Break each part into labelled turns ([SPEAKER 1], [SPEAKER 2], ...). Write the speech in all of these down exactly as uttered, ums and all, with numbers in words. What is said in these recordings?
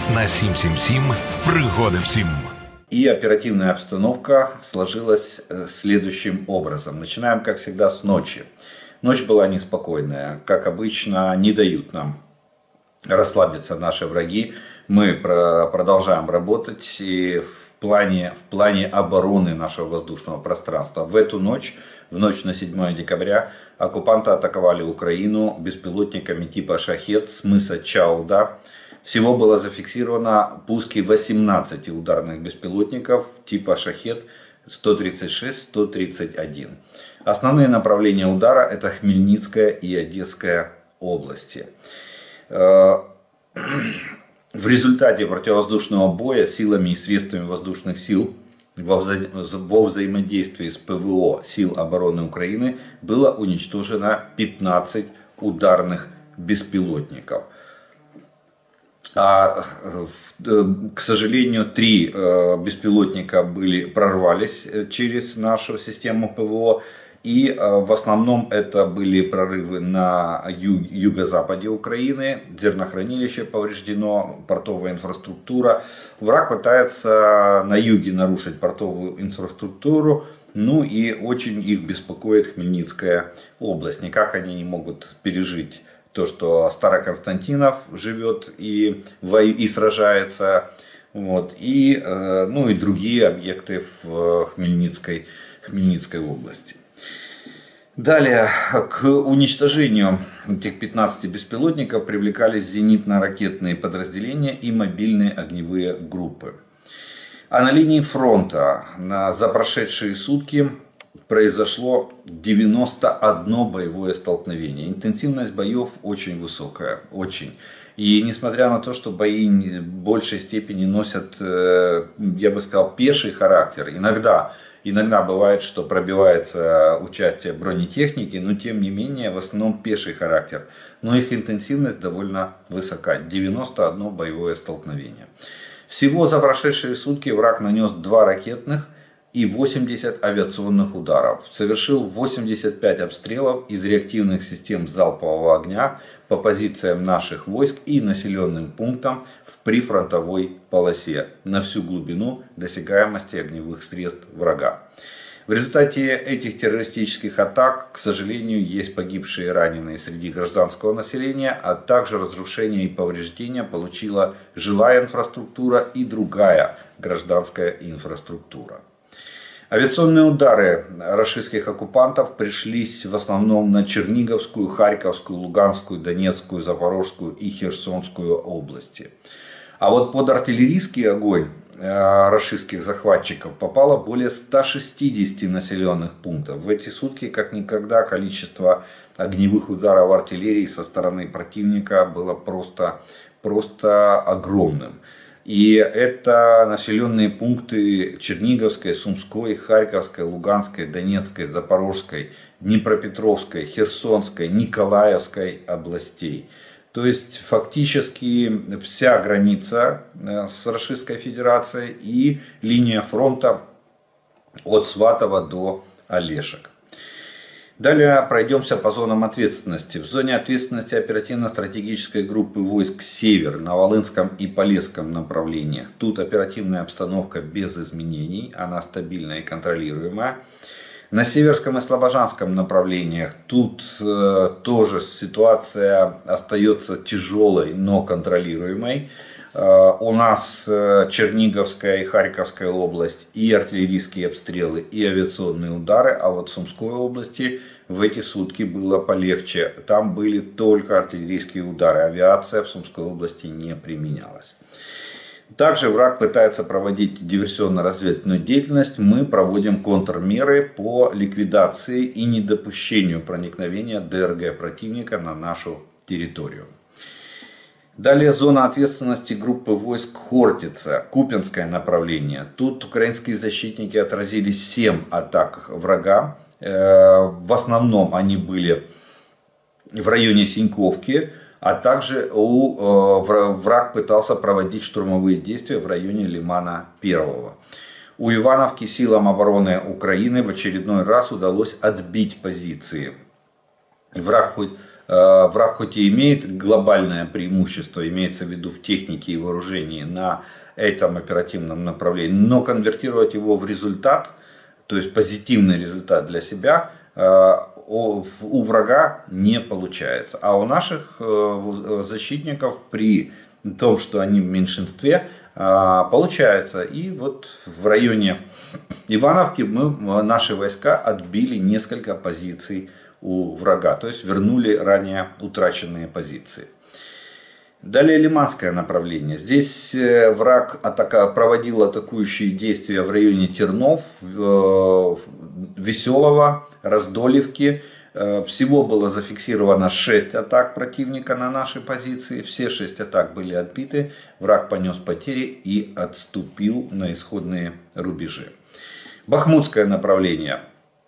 [SPEAKER 1] на сім сім сім пригоди всім.
[SPEAKER 2] И оперативная обстановка сложилась следующим образом. Начинаем, как всегда, с ночи. Ночь была неспокойная. Как обычно, не дают нам расслабиться наши враги. Мы продолжаем работать и в плане, в плане обороны нашего воздушного пространства. В эту ночь, в ночь на седьмое декабря, оккупанты атаковали Украину беспилотниками типа «Шахед» с мыса Чауда. Всего было зафиксировано пуски восемнадцати ударных беспилотников типа «Шахед» сто тридцать шесть сто тридцать один. Основные направления удара — это Хмельницкая и Одесская области. В результате противовоздушного боя силами и средствами воздушных сил во, вза во взаимодействии с ПВО сил обороны Украины было уничтожено пятнадцать ударных беспилотников. А, к сожалению, три беспилотника были, прорвались через нашу систему ПВО. И в основном это были прорывы на ю юго-западе Украины. Зернохранилище повреждено, портовая инфраструктура. Враг пытается на юге нарушить портовую инфраструктуру. Ну и очень их беспокоит Хмельницкая область. Никак они не могут пережить то, что Староконстантинов живет и, и сражается. Вот, и, ну и другие объекты в Хмельницкой, Хмельницкой области. Далее, к уничтожению этих пятнадцати беспилотников привлекались зенитно-ракетные подразделения и мобильные огневые группы. А на линии фронта на, за прошедшие сутки произошло девяносто одно боевое столкновение. Интенсивность боев очень высокая, очень. И несмотря на то, что бои в большей степени носят, я бы сказал, пеший характер, иногда... Иногда бывает, что пробивается участие бронетехники, но тем не менее в основном пеший характер. Но их интенсивность довольно высока. девяносто одно боевое столкновение. Всего за прошедшие сутки враг нанес два ракетных и восемьдесят авиационных ударов. Совершил восемьдесят пять обстрелов из реактивных систем залпового огня по позициям наших войск и населенным пунктам в прифронтовой полосе на всю глубину досягаемости огневых средств врага. В результате этих террористических атак, к сожалению, есть погибшие и раненые среди гражданского населения, а также разрушения и повреждения получила жилая инфраструктура и другая гражданская инфраструктура. Авиационные удары рашистских оккупантов пришлись в основном на Черниговскую, Харьковскую, Луганскую, Донецкую, Запорожскую и Херсонскую области. А вот под артиллерийский огонь рашистских захватчиков попало более ста шестидесяти населенных пунктов. В эти сутки как никогда количество огневых ударов артиллерии со стороны противника было просто, просто огромным. И это населенные пункты Черниговской, Сумской, Харьковской, Луганской, Донецкой, Запорожской, Днепропетровской, Херсонской, Николаевской областей. То есть фактически вся граница с Российской Федерацией и линия фронта от Сватова до Олешек. Далее пройдемся по зонам ответственности. В зоне ответственности оперативно-стратегической группы войск «Север» на Волынском и Полесском направлениях. Тут оперативная обстановка без изменений, она стабильная и контролируемая. На Северском и Слобожанском направлениях тут э, тоже ситуация остается тяжелой, но контролируемой. Э, у нас э, Черниговская и Харьковская область и артиллерийские обстрелы, и авиационные удары. А вот в Сумской области в эти сутки было полегче. Там были только артиллерийские удары. Авиация в Сумской области не применялась. Также враг пытается проводить диверсионно-разведывательную деятельность. Мы проводим контрмеры по ликвидации и недопущению проникновения ДРГ противника на нашу территорию. Далее зона ответственности группы войск Хортица, Купянское направление. Тут украинские защитники отразили семь атак врага. В основном они были в районе Синьковки. А также у, э, враг пытался проводить штурмовые действия в районе Лимана Первого. У Ивановки силам обороны Украины в очередной раз удалось отбить позиции. Враг хоть Враг хоть и имеет глобальное преимущество, имеется в виду в технике и вооружении на этом оперативном направлении, но конвертировать его в результат, то есть позитивный результат для себя, у врага не получается. А у наших защитников при том, что они в меньшинстве, получается. И вот в районе Ивановки мы, наши войска отбили несколько позиций у врага, то есть вернули ранее утраченные позиции. Далее Лиманское направление. Здесь враг атака, проводил атакующие действия в районе Тернов, Веселого, Раздолевки. Всего было зафиксировано шесть атак противника на наши позиции. Все шесть атак были отбиты. Враг понес потери и отступил на исходные рубежи. Бахмутское направление.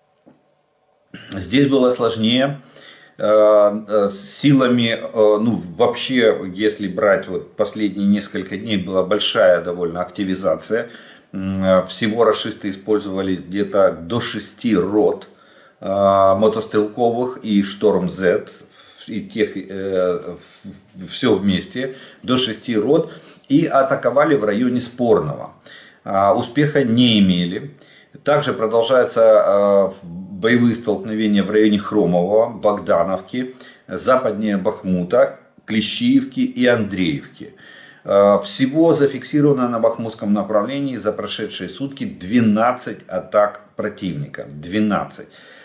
[SPEAKER 2] Здесь было сложнее. Силами, ну вообще, если брать вот последние несколько дней, была большая довольно активизация. Всего рашисты использовали где-то до шести рот мотострелковых и Шторм-Z, и тех, э, все вместе, до шести рот, и атаковали в районе Спорного. А, успеха не имели. Также продолжаются э, боевые столкновения в районе Хромового, Богдановки, западнее Бахмута, Клещиевки и Андреевки. Э, всего зафиксировано на Бахмутском направлении за прошедшие сутки двенадцать атак противника. двенадцать.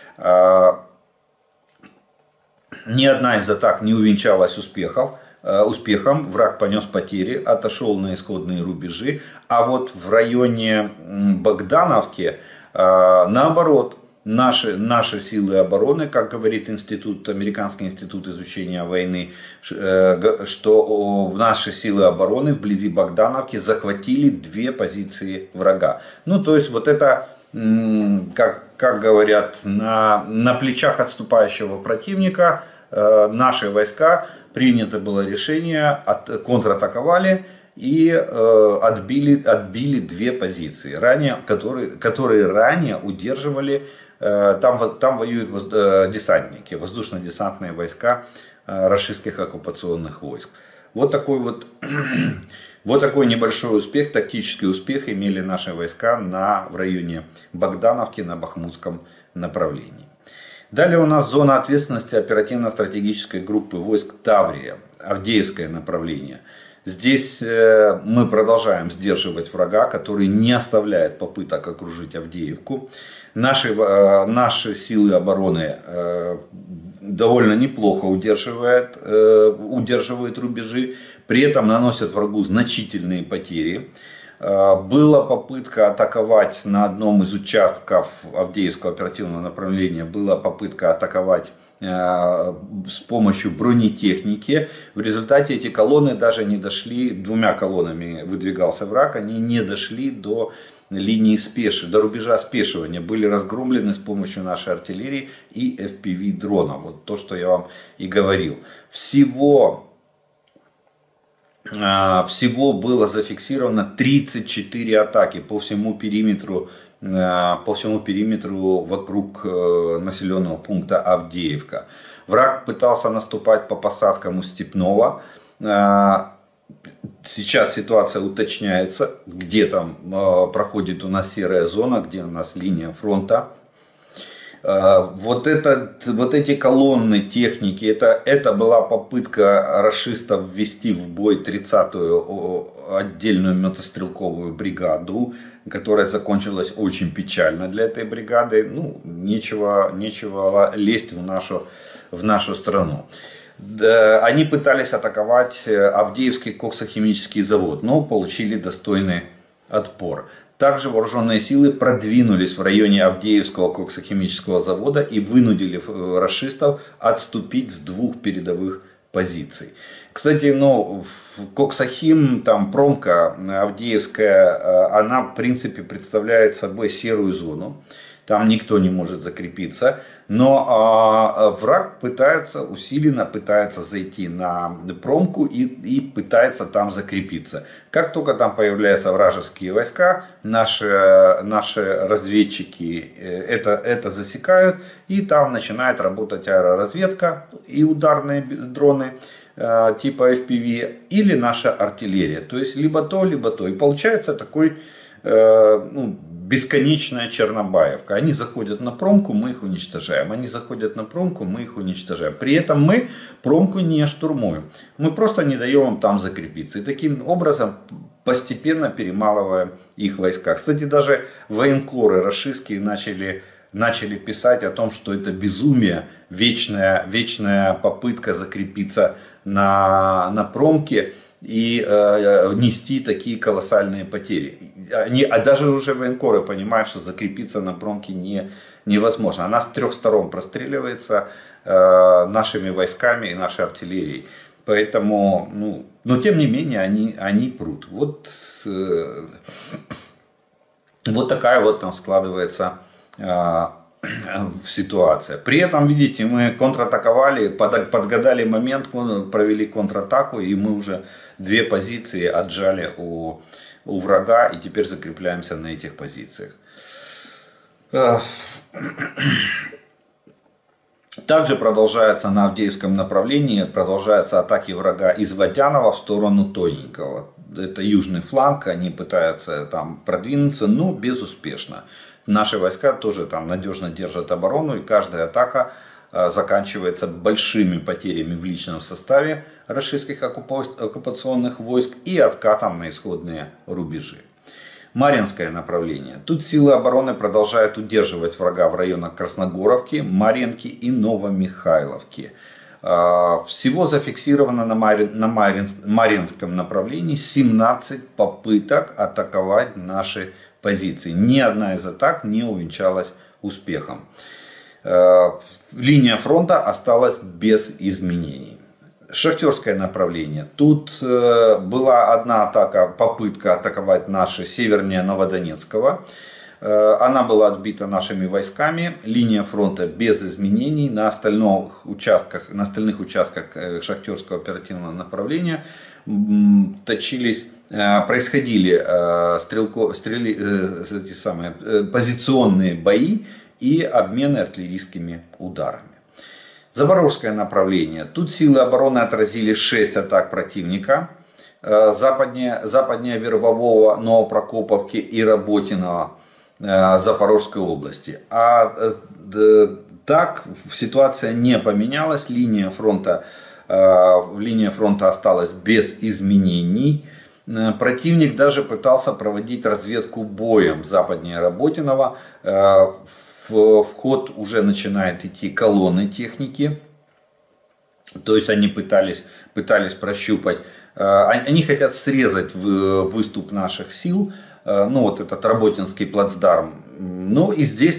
[SPEAKER 2] Ни одна из атак не увенчалась успехов, успехом, враг понес потери, отошел на исходные рубежи, а вот в районе Богдановки, наоборот, наши, наши силы обороны, как говорит институт, Американский институт изучения войны, что наши силы обороны вблизи Богдановки захватили две позиции врага. Ну, то есть вот это, как, как говорят, на, на плечах отступающего противника э, наши войска, принято было решение, от, контратаковали и э, отбили, отбили две позиции, ранее, которые, которые ранее удерживали, э, там, там воюют воз, э, десантники, воздушно-десантные войска э, рашистских оккупационных войск. Вот такой вот... Вот такой небольшой успех, тактический успех имели наши войска на, в районе Богдановки на Бахмутском направлении. Далее у нас зона ответственности оперативно-стратегической группы войск Таврия, Авдеевское направление. Здесь мы продолжаем сдерживать врага, который не оставляет попыток окружить Авдеевку. Наши, наши силы обороны довольно неплохо удерживают, удерживают рубежи, при этом наносят врагу значительные потери. Была попытка атаковать на одном из участков Авдеевского оперативного направления, была попытка атаковать с помощью бронетехники. В результате эти колонны даже не дошли, двумя колоннами выдвигался враг, они не дошли до линии спеши, до рубежа спешивания, были разгромлены с помощью нашей артиллерии и эф пи ви дрона. Вот то, что я вам и говорил. Всего Всего было зафиксировано тридцать четыре атаки по всему периметру, по всему периметру вокруг населенного пункта Авдеевка. Враг пытался наступать по посадкам у Степного. Сейчас ситуация уточняется, где там проходит у нас серая зона, где у нас линия фронта. Вот, это, вот эти колонны техники, это, это была попытка рашистов ввести в бой тридцатую отдельную мотострелковую бригаду, которая закончилась очень печально для этой бригады. Ну, нечего, нечего лезть в нашу, в нашу страну. Они пытались атаковать Авдеевский коксохимический завод, но получили достойный отпор. Также вооруженные силы продвинулись в районе Авдеевского коксохимического завода и вынудили рашистов отступить с двух передовых позиций. Кстати, ну, Коксохим, там промка Авдеевская, она в принципе представляет собой серую зону. там никто не может закрепиться. Но а, враг пытается усиленно пытается зайти на промку и, и пытается там закрепиться. Как только там появляются вражеские войска, наши, наши разведчики это, это засекают, и там начинает работать аэроразведка и ударные дроны типа эф пи ви или наша артиллерия. То есть либо то, либо то. И получается такой э, ну, бесконечная чернобаевка. Они заходят на промку, мы их уничтожаем. Они заходят на промку, мы их уничтожаем. При этом мы промку не штурмуем. Мы просто не даем им там закрепиться. И таким образом постепенно перемалываем их войска. Кстати, даже военкоры рашистские начали... начали писать о том, что это безумие, вечная, вечная попытка закрепиться на, на промке и э, нести такие колоссальные потери. Они, а даже уже военкоры понимают, что закрепиться на промке не, невозможно. Она с трех сторон простреливается э, нашими войсками и нашей артиллерией. Поэтому, ну, но тем не менее, они, они прут. Вот, э, вот такая вот там складывается ситуация. При этом, видите, мы контратаковали, подгадали момент, провели контратаку, и мы уже две позиции отжали у, у врага, и теперь закрепляемся на этих позициях. Также продолжается на Авдеевском направлении, продолжаются атаки врага из Водянова в сторону Тоненького. Это южный фланг, они пытаются там продвинуться, но безуспешно. Наши войска тоже там надежно держат оборону, и каждая атака заканчивается большими потерями в личном составе рашистских оккупационных войск и откатом на исходные рубежи. Марьинское направление. Тут силы обороны продолжают удерживать врага в районах Красногоровки, Марьинки и Новомихайловки. Всего зафиксировано на Марьинском направлении семнадцать попыток атаковать наши позиции. Ни одна из атак не увенчалась успехом. Линия фронта осталась без изменений. Шахтерское направление. Тут была одна атака, попытка атаковать наши севернее Новодонецкого. Она была отбита нашими войсками. Линия фронта без изменений. На остальных участках, на остальных участках Шахтерского оперативного направления точились, происходили стрелко, стрели, эти самые, позиционные бои и обмены артиллерийскими ударами. Запорожское направление. Тут силы обороны отразили шесть атак противника. Западнее, западнее Вербового, Новопрокоповки и Работиного Запорожской области. А так ситуация не поменялась. Линия фронта, линия фронта осталась без изменений. Противник даже пытался проводить разведку боем западнее Работиного. В ход уже начинают идти колонны техники. То есть они пытались, пытались прощупать. Они хотят срезать выступ наших сил. Ну вот этот Работинский плацдарм. Ну и здесь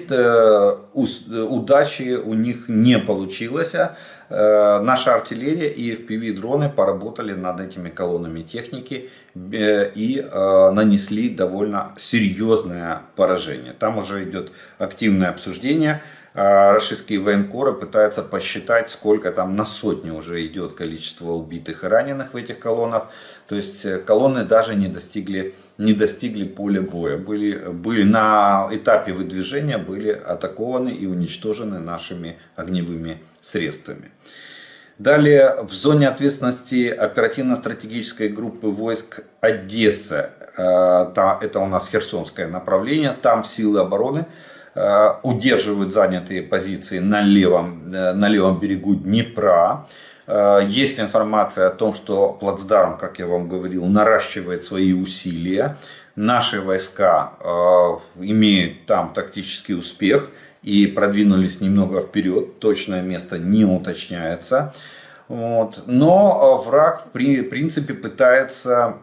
[SPEAKER 2] удачи у них не получилось. Наша артиллерия и эф пи ви дроны поработали над этими колоннами техники и нанесли довольно серьезное поражение. Там уже идет активное обсуждение. Рашистские военкоры пытаются посчитать, сколько там на сотню уже идет количество убитых и раненых в этих колоннах. То есть колонны даже не достигли, не достигли поля боя. Были, были на этапе выдвижения, были атакованы и уничтожены нашими огневыми средствами. Далее в зоне ответственности оперативно-стратегической группы войск Одесса, это у нас Херсонское направление, там силы обороны удерживают занятые позиции на левом, на левом берегу Днепра. Есть информация о том, что плацдарм, как я вам говорил, наращивает свои усилия. Наши войска имеют там тактический успех и продвинулись немного вперед. Точное место не уточняется. Вот. Но враг в принципе пытается...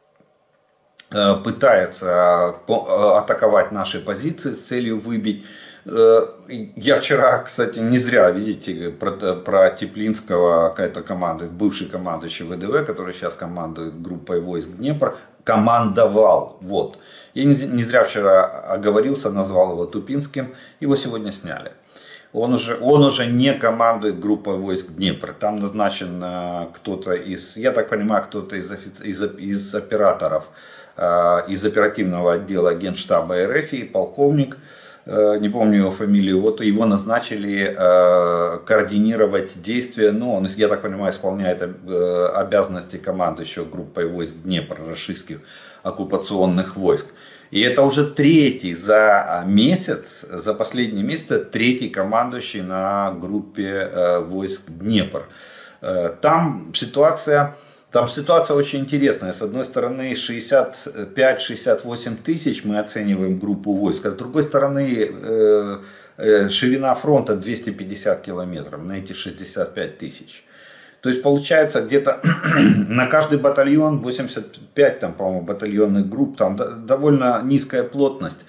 [SPEAKER 2] пытается атаковать наши позиции с целью выбить Я вчера, кстати, не зря, видите, про, про Теплинского, какая-то команда, бывший командующий ВДВ, который сейчас командует группой войск Днепр, командовал. Вот. Я не, не зря вчера оговорился, назвал его Тупинским, его сегодня сняли. Он уже, он уже не командует группой войск Днепр. Там назначен э, кто-то из, я так понимаю, кто-то из, офици, из, из операторов, э, из оперативного отдела Генштаба РФ, полковник, э, не помню его фамилию, вот его назначили э, координировать действия, ну, он, я так понимаю, исполняет э, обязанности командующего группой войск Днепр, российских оккупационных войск. И это уже третий за месяц, за последний месяц, третий командующий на группе э, войск Днепр. Э, там ситуация, там ситуация очень интересная. С одной стороны шестьдесят пять — шестьдесят восемь тысяч мы оцениваем группу войск, а с другой стороны э, э, ширина фронта двести пятьдесят километров на эти шестьдесят пять тысяч. То есть получается где-то на каждый батальон восемьдесят пять, там, по-моему, батальонных групп, там довольно низкая плотность.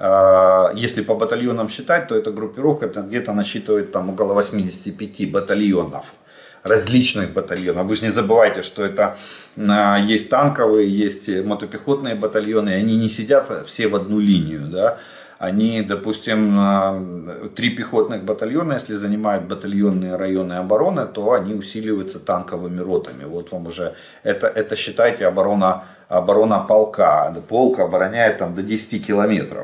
[SPEAKER 2] Если по батальонам считать, то эта группировка где-то насчитывает там около восьмидесяти пяти батальонов, различных батальонов. Вы же не забывайте, что это есть танковые, есть мотопехотные батальоны, и они не сидят все в одну линию, да. Они, допустим, три пехотных батальона, если занимают батальонные районы обороны, то они усиливаются танковыми ротами. Вот вам уже, это, это считайте оборона, оборона полка. Полк обороняет там до десяти километров.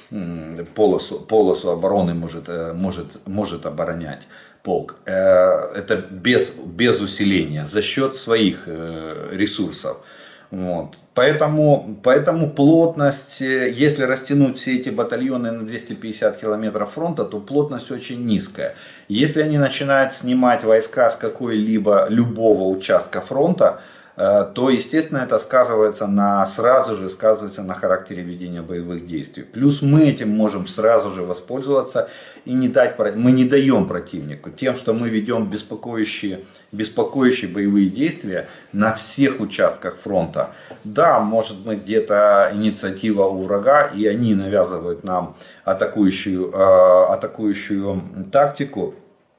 [SPEAKER 2] Полосу, полосу обороны может, может, может оборонять полк. Это без, без усиления, за счет своих ресурсов. Вот. Поэтому, поэтому плотность, если растянуть все эти батальоны на двести пятьдесят километров фронта, то плотность очень низкая. Если они начинают снимать войска с какой-либо любого участка фронта, то, естественно, это сказывается на, сразу же сказывается на характере ведения боевых действий. Плюс мы этим можем сразу же воспользоваться и не дать, мы не даем противнику тем, что мы ведем беспокоящие, беспокоящие боевые действия на всех участках фронта. Да, может быть где-то инициатива у врага, и они навязывают нам атакующую, атакующую тактику.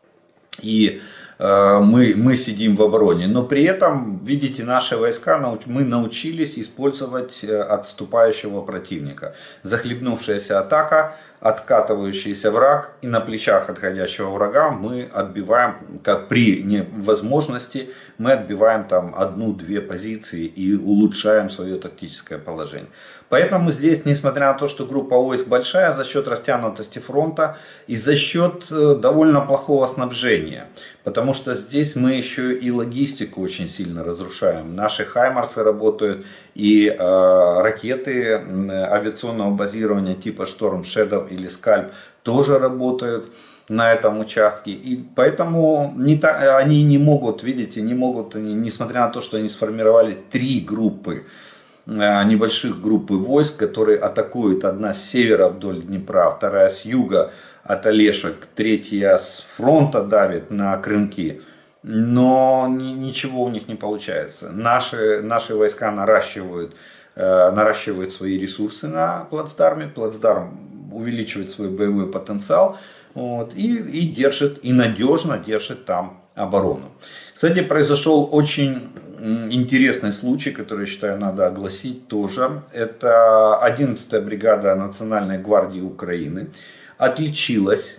[SPEAKER 2] И Мы, мы сидим в обороне, но при этом, видите, наши войска, мы научились использовать отступающего противника. Захлебнувшаяся атака, откатывающийся враг, и на плечах отходящего врага мы отбиваем, как при невозможности, мы отбиваем там одну-две позиции и улучшаем свое тактическое положение. Поэтому здесь, несмотря на то, что группа войск большая, за счет растянутости фронта и за счет довольно плохого снабжения, потому что здесь мы еще и логистику очень сильно разрушаем. Наши хаймарсы работают, и э, ракеты авиационного базирования типа Storm Shadow или Scalp тоже работают на этом участке. И поэтому не та, они не могут, видите, не могут, несмотря на то, что они сформировали три группы, небольших группы войск, которые атакуют: одна с севера вдоль Днепра, вторая с юга от Олешек, третья с фронта давит на Крынки. Но ничего у них не получается. Наши, наши войска наращивают, наращивают свои ресурсы на плацдарме, плацдарм увеличивает свой боевой потенциал, вот, и, и держит, и надежно держит там оборону. Кстати, произошел очень интересный случай, который, я считаю, надо огласить тоже. Это одиннадцатая бригада Национальной гвардии Украины отличилась,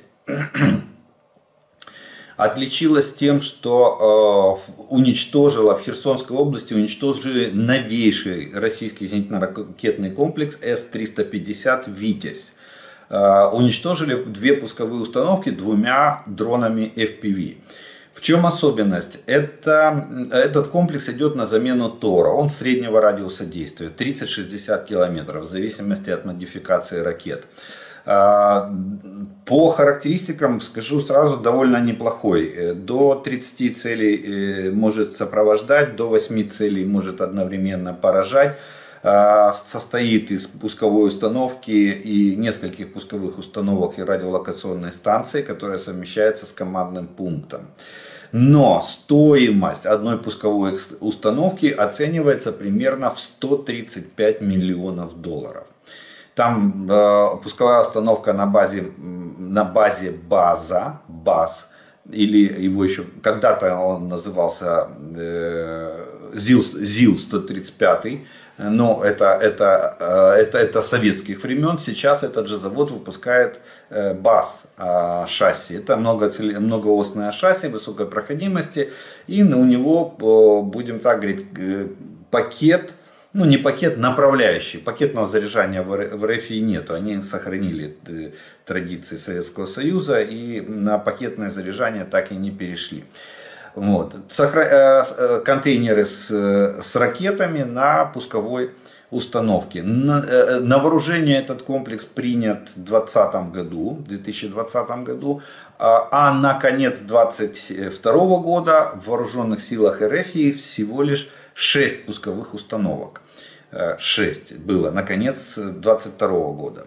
[SPEAKER 2] отличилась тем, что э, уничтожила в Херсонской области уничтожили новейший российский зенитно-ракетный комплекс эс триста пятьдесят «Витязь». Э, уничтожили две пусковые установки двумя дронами эф пи ви. В чем особенность? Это, этот комплекс идет на замену ТОРа. Он среднего радиуса действия, тридцать-шестьдесят километров, в зависимости от модификации ракет. По характеристикам, скажу сразу, довольно неплохой. До тридцати целей может сопровождать, до восьми целей может одновременно поражать. Состоит из пусковой установки и нескольких пусковых установок и радиолокационной станции, которая совмещается с командным пунктом. Но стоимость одной пусковой установки оценивается примерно в сто тридцать пять миллионов долларов. Там э, пусковая установка на базе, на базе база, баз, или его еще, когда-то он назывался э, ЗИЛ сто тридцать пять, но это, это, это, это советских времен. Сейчас этот же завод выпускает БАЗ шасси. Это многоосное шасси высокой проходимости. И у него, будем так говорить, пакет, ну не пакет, направляющий. Пакетного заряжания в РФ нету. Они сохранили традиции Советского Союза и на пакетное заряжание так и не перешли. Вот. Контейнеры с, с ракетами на пусковой установке. На, на вооружение этот комплекс принят в двадцатом году, в две тысячи двадцатом году, а на конец две тысячи двадцать второго года в вооруженных силах РФ всего лишь шесть пусковых установок. шесть было на конец две тысячи двадцать второго года.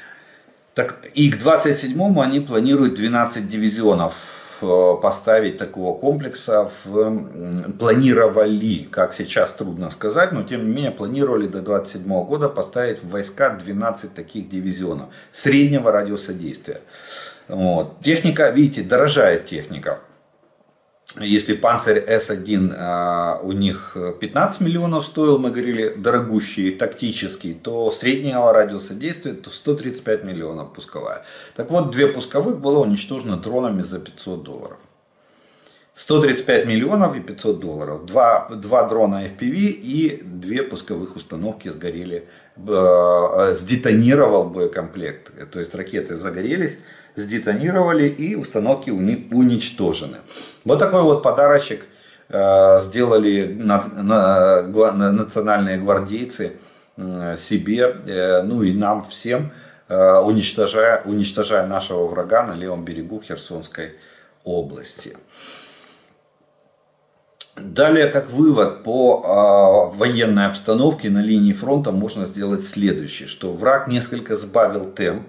[SPEAKER 2] Так, и к двадцать седьмому они планируют двенадцать дивизионов поставить такого комплекса. В, планировали, как сейчас трудно сказать, но тем не менее планировали до двадцать седьмого года поставить в войска двенадцать таких дивизионов среднего радиуса действия. Вот. Техника, видите, дорожает техника. Если Панцирь эс один у них пятнадцать миллионов стоил, мы говорили, дорогущий, тактический, то среднего радиуса действия то сто тридцать пять миллионов пусковая. Так вот, две пусковых было уничтожено дронами за пятьсот долларов. сто тридцать пять миллионов и пятьсот долларов. Два, два дрона эф пи ви и две пусковых установки сгорели, э, сдетонировал боекомплект. То есть ракеты загорелись, сдетонировали и установки уничтожены. Вот такой вот подарочек э, сделали на, на, на, национальные гвардейцы э, себе, э, ну и нам всем, э, уничтожая, уничтожая нашего врага на левом берегу Херсонской области. Далее, как вывод по э, военной обстановке на линии фронта можно сделать следующее, что враг несколько сбавил темп,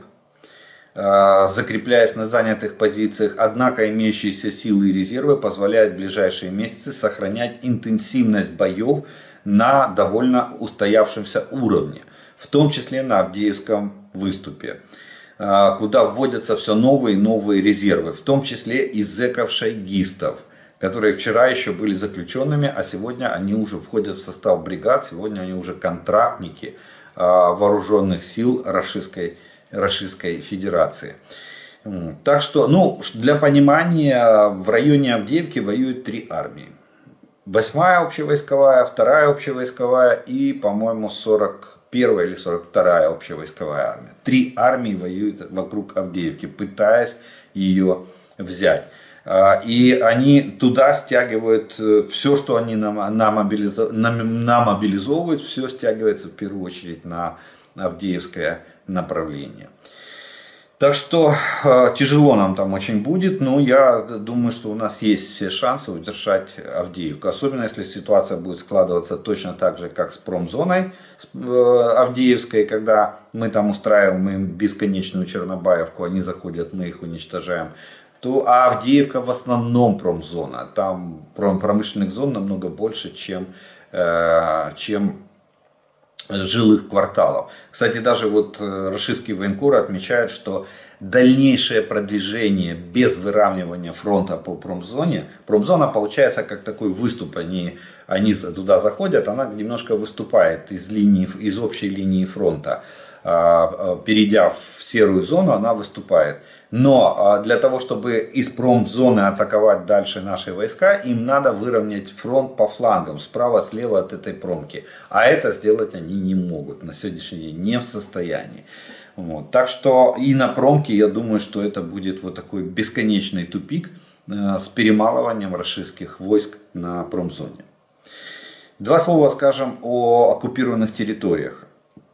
[SPEAKER 2] закрепляясь на занятых позициях, однако имеющиеся силы и резервы позволяют в ближайшие месяцы сохранять интенсивность боев на довольно устоявшемся уровне, в том числе на Авдеевском выступе, куда вводятся все новые и новые резервы, в том числе и зэков-шойгистов, которые вчера еще были заключенными, а сегодня они уже входят в состав бригад, сегодня они уже контрактники вооруженных сил Рашистской Российской Федерации. Так что, ну, для понимания, в районе Авдеевки воюют три армии. Восьмая общевойсковая, вторая общевойсковая и, по-моему, сорок первая или сорок вторая общевойсковая армия. Три армии воюют вокруг Авдеевки, пытаясь ее взять. И они туда стягивают все, что они намобилизовывают, все стягивается в первую очередь на Авдеевское направление. Так что э, тяжело нам там очень будет, но я думаю, что у нас есть все шансы удержать Авдеевку. Особенно если ситуация будет складываться точно так же, как с промзоной э, Авдеевской, когда мы там устраиваем им бесконечную Чернобаевку, они заходят, мы их уничтожаем. То, а Авдеевка в основном промзона. Там промышленных зон намного больше, чем, э, чем жилых кварталов. Кстати, даже вот рашистские военкоры отмечают, что дальнейшее продвижение без выравнивания фронта по промзоне, промзона получается как такой выступ, они, они туда заходят, она немножко выступает из, линии, из общей линии фронта. Перейдя в серую зону, она выступает. Но для того, чтобы из промзоны атаковать дальше наши войска, им надо выровнять фронт по флангам, справа, слева от этой промки. А это сделать они не могут, на сегодняшний день не в состоянии. Вот. Так что и на промке, я думаю, что это будет вот такой бесконечный тупик с перемалыванием рашистских войск на промзоне. Два слова скажем о оккупированных территориях.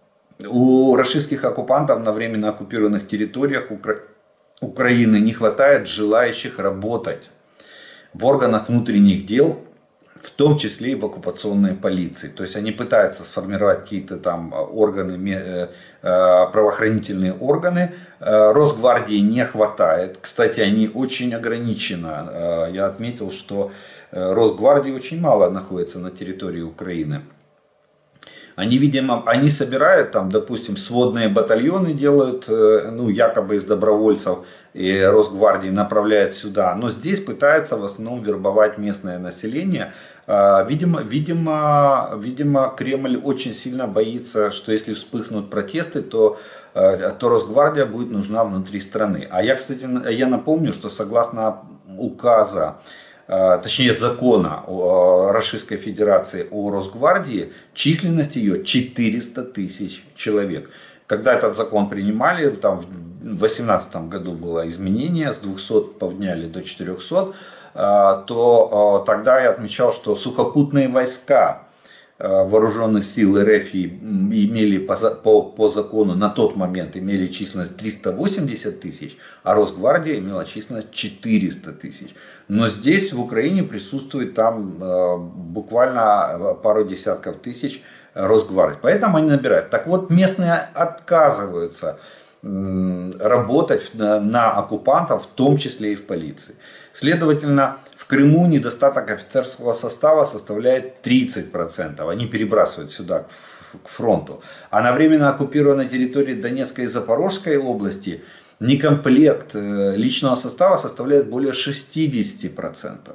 [SPEAKER 2] У рашистских оккупантов на временно оккупированных территориях Укра... Украины не хватает желающих работать в органах внутренних дел, в том числе и в оккупационной полиции. То есть они пытаются сформировать какие-то там органы, правоохранительные органы. Росгвардии не хватает. Кстати, они очень ограничены. Я отметил, что Росгвардии очень мало находится на территории Украины. Они, видимо, они собирают там, допустим, сводные батальоны делают, ну, якобы из добровольцев, и Росгвардии направляют сюда. Но здесь пытаются в основном вербовать местное население. Видимо, видимо, видимо, Кремль очень сильно боится, что если вспыхнут протесты, то, то Росгвардия будет нужна внутри страны. А я, кстати, я напомню, что согласно указа, точнее закона Российской Федерации о Росгвардии, численность ее четыреста тысяч человек. Когда этот закон принимали, там в две тысячи восемнадцатом году было изменение, с двухсот подняли до четырёхсот, то тогда я отмечал, что сухопутные войска вооруженных сил РФ имели по, по, по закону на тот момент имели численность триста восемьдесят тысяч, а Росгвардия имела численность четыреста тысяч. Но здесь в Украине присутствует там э, буквально пару десятков тысяч Росгвардии. Поэтому они набирают. Так вот, местные отказываются э, работать на, на оккупантов, в том числе и в полиции. Следовательно, в Крыму недостаток офицерского состава составляет тридцать процентов. Они перебрасывают сюда, к фронту. А на временно оккупированной территории Донецкой и Запорожской области некомплект личного состава составляет более шестидесяти процентов.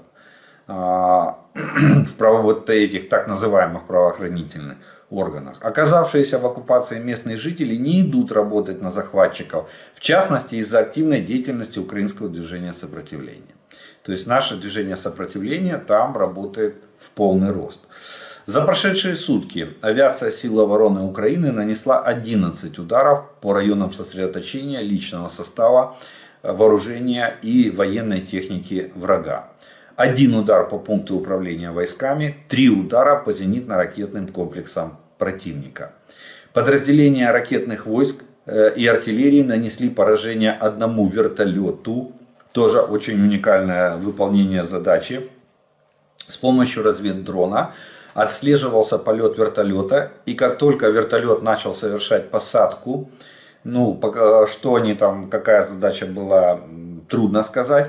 [SPEAKER 2] В право, вот этих так называемых правоохранительных органах. Оказавшиеся в оккупации местные жители не идут работать на захватчиков, в частности из-за активной деятельности украинского движения сопротивления. То есть наше движение сопротивления там работает в полный рост. За прошедшие сутки авиация сил обороны Украины нанесла одиннадцать ударов по районам сосредоточения личного состава, вооружения и военной техники врага. Один удар по пункту управления войсками, три удара по зенитно-ракетным комплексам противника. Подразделения ракетных войск и артиллерии нанесли поражение одному вертолету. Тоже очень уникальное выполнение задачи. С помощью разведдрона отслеживался полет вертолета. И как только вертолет начал совершать посадку, ну, что они там, какая задача была, трудно сказать.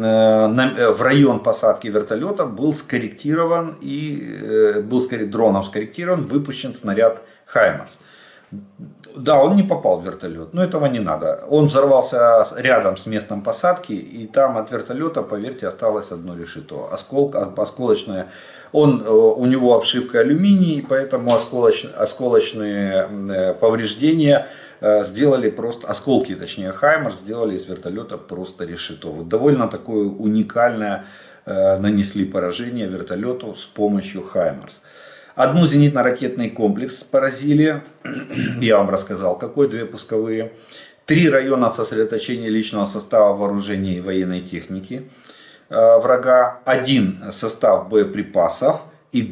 [SPEAKER 2] В район посадки вертолета был скорректирован и был дроном скорректирован, выпущен снаряд Хаймарс. Да, он не попал в вертолет, но этого не надо. Он взорвался рядом с местом посадки, и там от вертолета, поверьте, осталось одно решето. Оскол, осколочное. Он, у него обшивка алюминий, и поэтому осколоч, осколочные повреждения сделали просто, осколки точнее Хаймарс сделали из вертолета просто решето. Вот довольно такое уникальное нанесли поражение вертолету с помощью Хаймарс. Одну зенитно-ракетный комплекс поразили, я вам рассказал, какой, две пусковые. Три района сосредоточения личного состава, вооружения и военной техники врага. Один состав боеприпасов и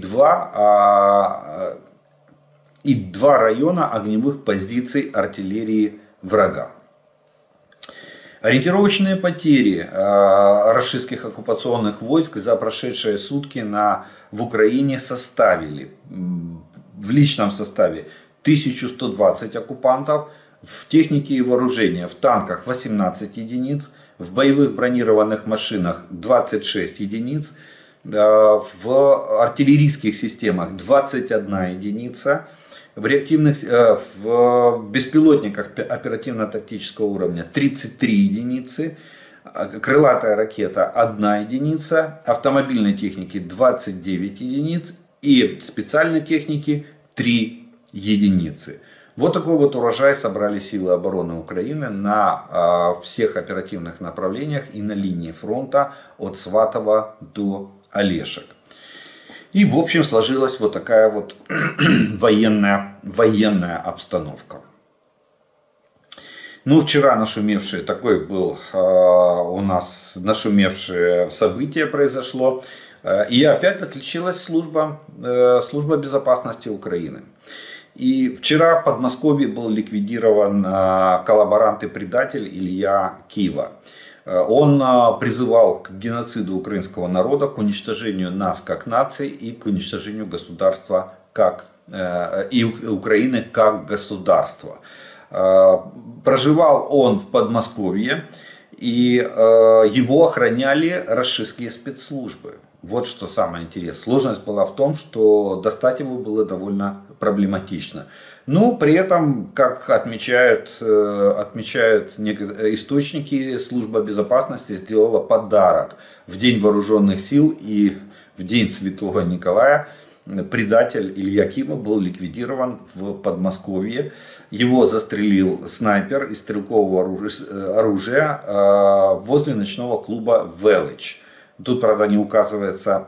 [SPEAKER 2] два, и два района огневых позиций артиллерии врага. Ориентировочные потери э, российских оккупационных войск за прошедшие сутки на, в Украине составили в личном составе тысячу сто двадцать оккупантов, в технике и вооружении в танках восемнадцать единиц, в боевых бронированных машинах двадцать шесть единиц, э, в артиллерийских системах двадцать одна единица. В реактивных, в беспилотниках оперативно-тактического уровня тридцать три единицы, крылатая ракета одна единица, автомобильной техники двадцать девять единиц и специальной техники три единицы. Вот такой вот урожай собрали силы обороны Украины на всех оперативных направлениях и на линии фронта от Сватова до Олешек. И в общем сложилась вот такая вот военная, военная обстановка. Ну, вчера нашумевший, такой был э, у нас нашумевшее событие произошло. Э, и опять отключилась служба, э, служба безопасности Украины. И вчера в Подмосковье был ликвидирован э, коллаборант и предатель Илья Кива. Он призывал к геноциду украинского народа, к уничтожению нас как нации и к уничтожению государства как, и Украины как государства. Проживал он в Подмосковье, и его охраняли российские спецслужбы. Вот что самое интересное. Сложность была в том, что достать его было довольно проблематично. Но при этом, как отмечают, отмечают некоторые источники, служба безопасности сделала подарок в День вооруженных сил и в День Святого Николая. Предатель Илья Кива был ликвидирован в Подмосковье. Его застрелил снайпер из стрелкового оружия возле ночного клуба «Велич». Тут, правда, не указывается,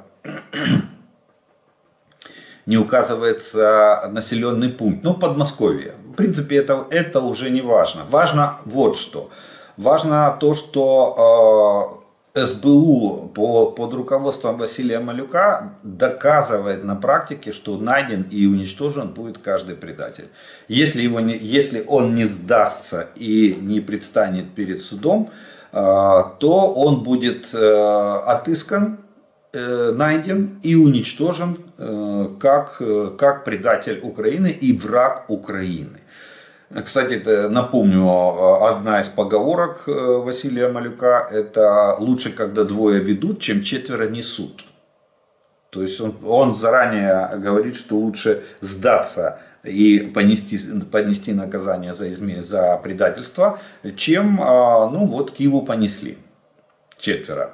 [SPEAKER 2] не указывается населенный пункт, но Подмосковье. В принципе, это, это уже не важно. Важно вот что. Важно то, что э, СБУ по, под руководством Василия Малюка доказывает на практике, что найден и уничтожен будет каждый предатель. Если, его не, если он не сдастся и не предстанет перед судом, то он будет отыскан, найден и уничтожен как, как предатель Украины и враг Украины. Кстати, напомню, одна из поговорок Василия Малюка – это «лучше, когда двое ведут, чем четверо несут». То есть он, он заранее говорит, что лучше сдаться и понести, понести наказание за, изме, за предательство, чем, ну вот, Киву понесли четверо.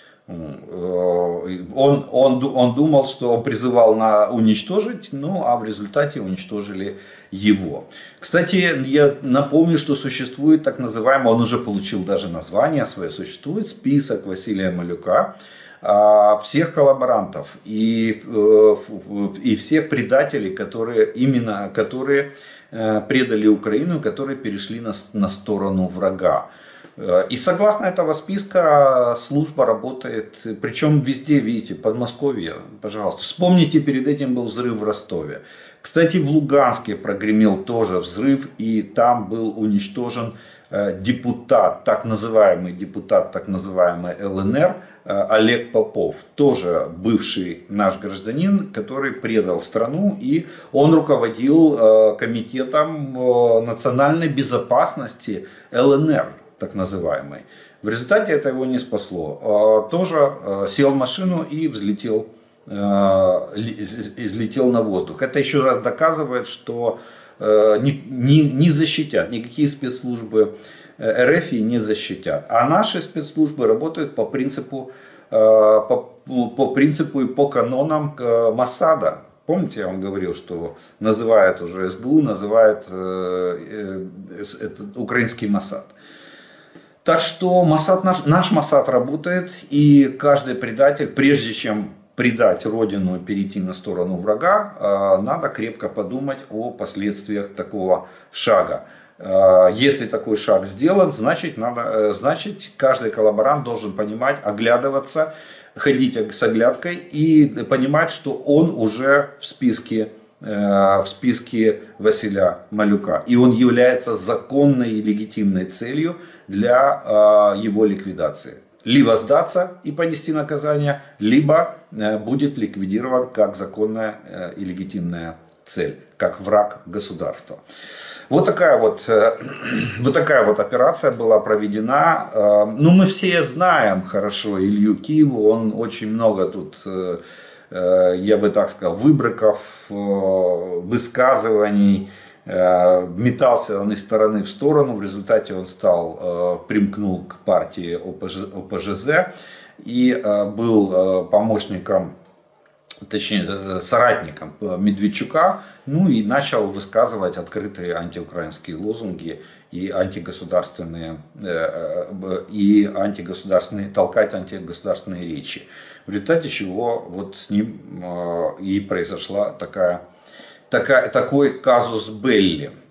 [SPEAKER 2] Он, он, он думал, что он призывал на уничтожить, ну а в результате уничтожили его. Кстати, я напомню, что существует так называемый, он уже получил даже название свое, существует список Василия Малюка всех коллаборантов и, и всех предателей, которые, именно, которые предали Украину, которые перешли на, на сторону врага. И согласно этого списка служба работает, причем везде, видите, Подмосковье, пожалуйста. Вспомните, перед этим был взрыв в Ростове. Кстати, в Луганске прогремел тоже взрыв, и там был уничтожен депутат, так называемый депутат, так называемый ЛНР, Олег Попов, тоже бывший наш гражданин, который предал страну, и он руководил комитетом национальной безопасности ЛНР, так называемой. В результате это его не спасло. Тоже сел в машину и взлетел, взлетел на воздух. Это еще раз доказывает, что не, не, не защитят, никакие спецслужбы РФ не защитят. А наши спецслужбы работают по принципу, по, по принципу и по канонам Моссада. Помните, я вам говорил, что называют уже СБУ, называют э, э, этот, украинский Моссад. Так что Моссад, наш, наш Моссад работает, и каждый предатель, прежде чем предать родину и перейти на сторону врага, надо крепко подумать о последствиях такого шага. Если такой шаг сделан, значит, надо, значит каждый коллаборант должен понимать, оглядываться, ходить с оглядкой и понимать, что он уже в списке, в списке Василия Малюка. И он является законной и легитимной целью для его ликвидации. Либо сдаться и понести наказание, либо будет ликвидирован как законная и легитимная цель, как враг государства. Вот такая вот, вот такая вот операция была проведена. Ну, мы все знаем хорошо Илью Киву, он очень много тут, я бы так сказал, выбрыков, высказываний. Метался он из стороны в сторону, в результате он стал, примкнул к партии ОПЖЗ и был помощником, точнее соратником Медведчука, ну и начал высказывать открытые антиукраинские лозунги и антигосударственные, и антигосударственные, толкать антигосударственные речи. В результате чего вот с ним и произошла такая Такая, такой казус белли.